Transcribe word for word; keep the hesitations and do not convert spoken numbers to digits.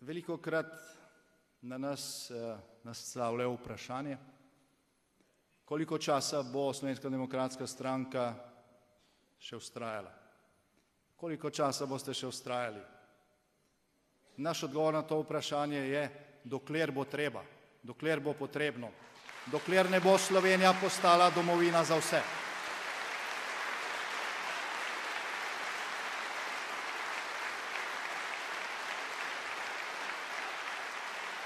Velikokrat na nas nastavljajo vprašanje, koliko časa bo Slovenska demokratska stranka še vztrajala. Koliko časa boste še vztrajali? Naš odgovor na to vprašanje je, dokler bo treba, dokler bo potrebno, dokler ne bo Slovenija postala domovina za vse.